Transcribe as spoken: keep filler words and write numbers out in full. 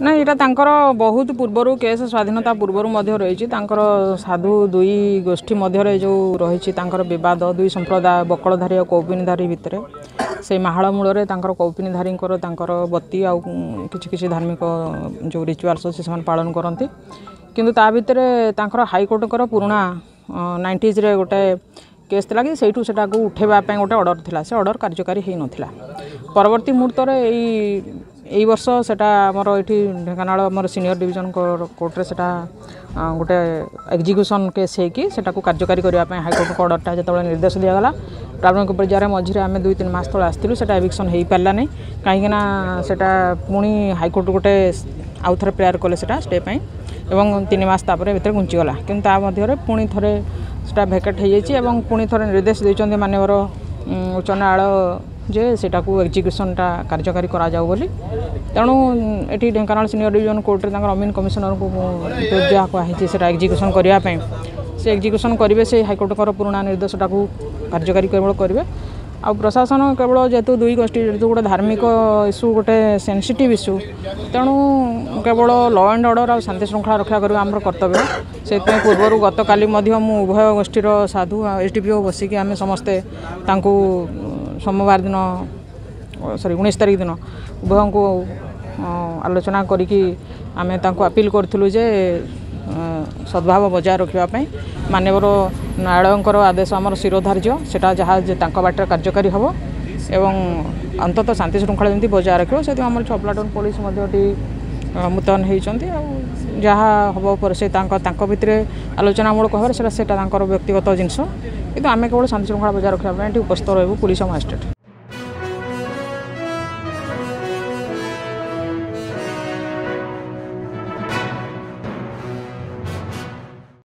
ना यहाँ बहुत पूर्वर केस स्वाधीनता पूर्वर रही साधु दुई गोष्ठी मध्य जो रही बद दुई संप्रदाय बकलधारी और कौपिनीधारी भितर से महाड़ मूल कौपिनीधारी बत्ती आ कि धार्मिक जो रिचुआल्स अच्छे से पालन करती किंतु ता भितर हाईकोर्ट पुराणा नाइंटीज रे गोटे केस था कि सहीठू से उठेबापी गोटे ऑर्डर थिला से ऑर्डर कार्यकारी हो नाला परवर्ती मुहूर्त यही वर्ष सेटा आमर ये ढेंकानाल आमर सीनियर डिवीजन कोर्ट रे सेटा गोटे एग्जीक्यूशन केस होगी सेटाको कार्यकारी करने हाईकोर्ट को ऑर्डरटा जो निर्देश दिगला प्रारंभिक पर्यायर मझे आम दुई तीन मास तले आसलु से एविक्शन हो पारा नहीं कहीं सेटा पुणी हाईकोर्ट गोटे आउ थे प्रेयर कले स्टे एवं तीन मास भर घुंचीगला कि पुणी थे सेटा भैकेट हो जाए पुणी थे निर्देश देते मानवर उच्च न्यायालय जे सेटा को एग्जीक्यूशनटा कार्यकारी करा जाऊ बोली तेणु ये ढेंकानाल सीनियर डिवीजन कोर्ट रे अमीन कमिशनर को जहाँ कहुई से एग्जीक्यूशन करने से एग्जीक्यूशन करेंगे से हाईकोर्ट पुराणा निर्देशटा को कार्यकारी केवल करेंगे आ प्रशासन केवल जेहेतु दुई गोष्ठी जेहेतु गोटे धार्मिक इश्यू गोटे सेंसिटिव इश्यू तेणु केवल लॉ एंड ऑर्डर आ शांति श्रृंखला रक्षा करवा आम कर्तव्य से पूर्वर गत काली मु उभय गोष्ठीर साधु एसडीपीओ बसिक आम समस्ते सोमवार दिन सॉरी उन्नीस तारीख दिन उभय को आलोचना करी आम अपील करूँ जे सद्भाव बजाय रखापी मानवर न्यायालय आदेश आमर शिरोधार्य सेटा जहाँ बाटर कार्यकारी हम एवं अंततः शांति श्रृंखला जमी बजाय रख से आम छः प्लाटून पुलिस मुतयन होती जहाँ हम से भितर आलोचनामूलक भाव से व्यक्तिगत जिनस कि आम केवल शांति श्रृंखला बजाय रखापी उपस्थित रही पुलिस मजिस्ट्रेट।